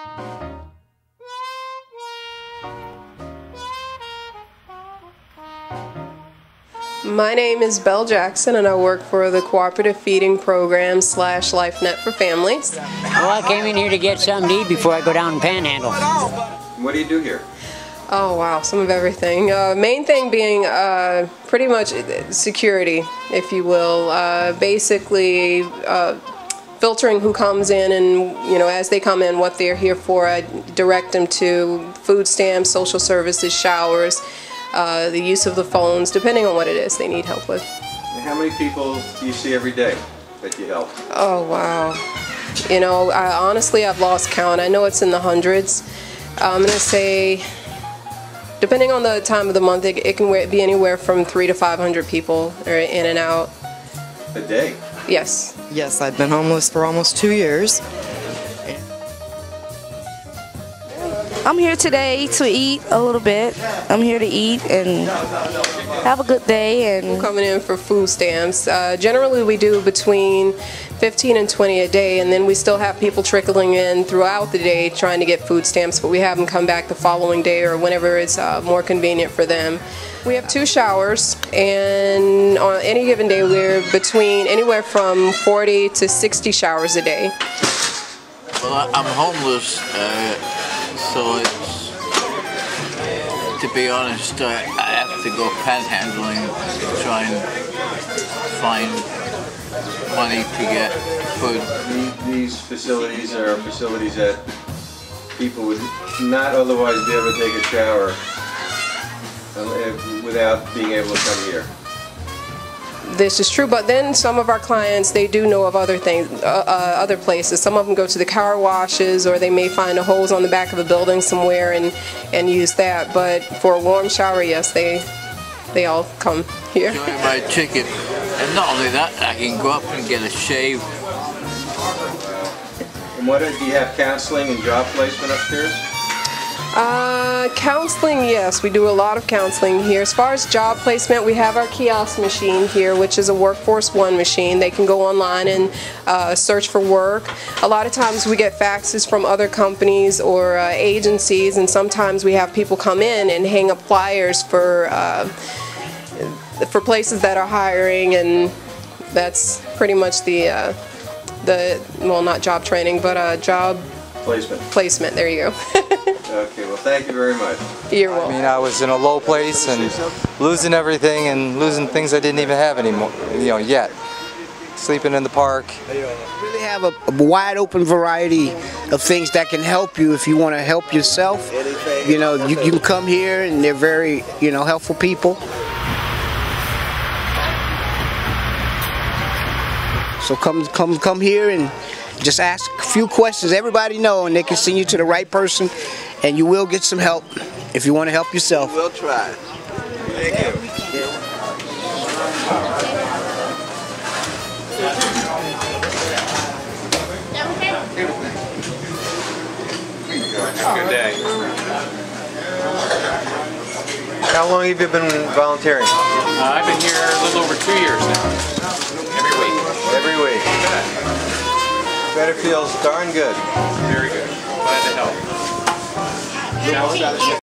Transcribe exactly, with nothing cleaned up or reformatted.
My name is Belle Jackson, and I work for the Cooperative Feeding Program slash LifeNet for Families. Well, I came in here to get something to eat before I go down and panhandle. What do you do here? Oh wow, some of everything. Uh, main thing being uh, pretty much security, if you will. Uh, basically, uh, filtering who comes in, and you know, as they come in, what they're here for. I direct them to food stamps, social services, showers. Uh, the use of the phones, depending on what it is they need help with. And how many people do you see every day that you help? Oh wow, you know, I, honestly I've lost count. I know it's in the hundreds. I'm gonna say, depending on the time of the month, it, it can be anywhere from three to five hundred people are in and out. A day? Yes. Yes, I've been homeless for almost two years. I'm here today to eat a little bit. I'm here to eat and have a good day. And coming in for food stamps. Uh, generally, we do between fifteen and twenty a day, and then we still have people trickling in throughout the day trying to get food stamps. But we have them come back the following day or whenever it's uh, more convenient for them. We have two showers, and on any given day, we're between anywhere from forty to sixty showers a day. Well, I'm homeless. Uh So it's, to be honest, I, I have to go panhandling to try and find money to get food. These facilities are facilities that people would not otherwise be able to take a shower without being able to come here. This is true, but then some of our clients, they do know of other things, uh, uh, other places. Some of them go to the car washes, or they may find a hose on the back of a building somewhere and and use that. But for a warm shower, yes, they they all come here. Enjoy my ticket, and not only that, I can go up and get a shave. And what do you have, counseling and job placement upstairs? Uh, counseling, yes, we do a lot of counseling here. As far as job placement, we have our kiosk machine here, which is a Workforce One machine. They can go online and uh, search for work. A lot of times we get faxes from other companies or uh, agencies, and sometimes we have people come in and hang up flyers for uh, for places that are hiring, and that's pretty much the uh, the well, not job training, but uh, job placement. Placement. There you go. Okay, well, thank you very much. You're welcome. I mean, I was in a low place and losing everything and losing things I didn't even have anymore, you know, yet. Sleeping in the park. We really have a, a wide open variety of things that can help you if you want to help yourself. You know, you, you can come here and they're very, you know, helpful people. So come, come, come here and just ask a few questions. Everybody know, and they can send you to the right person, and you will get some help if you want to help yourself. We'll try. Thank you. Good day. How long have you been volunteering? Uh, I've been here a little over two years now. Every week. Every week. Better feels darn good. Very good. Glad to help.